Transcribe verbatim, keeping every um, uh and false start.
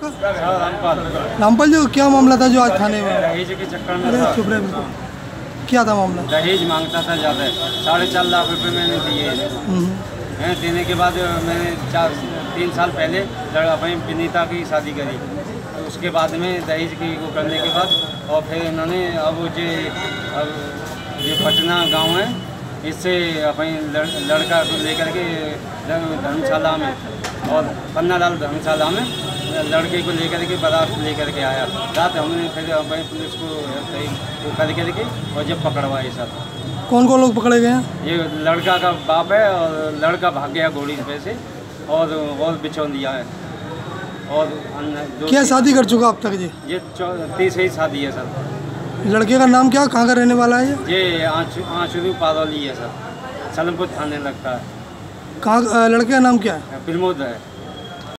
आपका? रामपाल जी, क्या मामला था जो आज थाने में? दहेज के चक्कर में अरे चुप रहे बिल्कुल। क्या था मामला? दहेज मांगता था ज़्यादा, साढ़े चार लाख रुपए मैंने दिए हैं। देने के बाद मैंने चार तीन साल पहले अपनी विनीता की शादी करी, तो उसके बाद में दहेज की वो करने के बाद और फिर इन्होंने अब जो अब ये पटना गांव है, इससे अपनी लड़, लड़का को लेकर के धर्मशाला में और पन्ना लाल धर्मशाला में लड़के को लेकर के बारात लेकर के आया। रात हमने फिर अपनी पुलिस को वो कर करके और जब पकड़वाए सब। कौन कौन लोग पकड़े गए हैं? ये लड़का का बाप है और लड़का भाग गया घोड़ी पे से और और बिछोन दिया है। और क्या शादी कर चुका अब तक जी? ये तीसरी शादी है सर। लड़के का नाम क्या, कहाँ का रहने वाला है ये? ये आंचू पारौली है सर, सलमपुर थाने लगता है। कहाँ लड़के का नाम क्या है? प्रमोद है।